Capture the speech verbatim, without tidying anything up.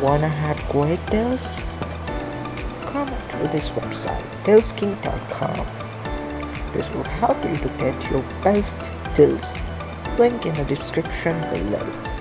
Wanna have great deals? Come to this website, Deals King dot com. This will help you to get your best deals. Link in the description below.